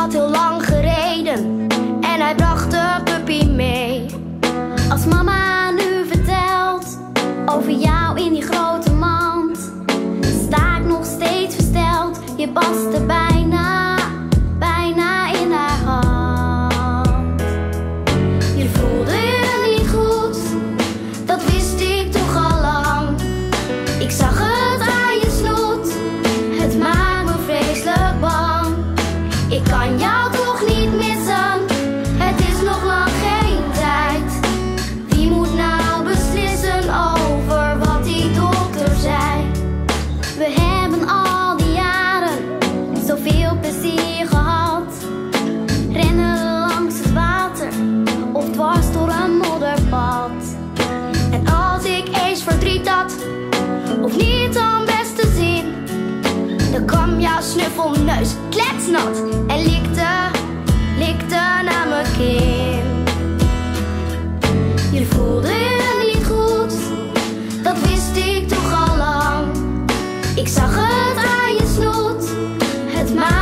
had heel lang gereden en hij bracht een puppy mee. Als mama nu vertelt over jou in die grote mand, sta ik nog steeds versteld. Je paste bijna in haar hand. Je voelde je niet goed, dat wist ik toch al lang. Ik zag het aan je snoet, het maakt me vreselijk bang. Ik kan jou toch niet missen, het is nog lang geen tijd. Wie moet nou beslissen over wat die dokter zei? We hebben al die jaren zoveel plezier gehad. Rennen langs het water of dwars door een modderpad. En als ik eens verdriet had, of niet aan beste zin, dan kwam jouw snuffelneus kletsnat en likte naar mijn kin. Je voelde je niet goed, dat wist ik toch al lang. Ik zag het aan je snoet, het maakte